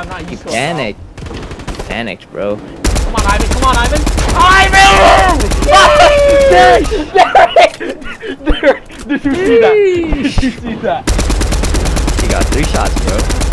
not used to it. Panicked. Panicked, bro. Come on, Ivan. Come on, Ivan. Derek! Did you see that? Did you see that? He got 3 shots, bro.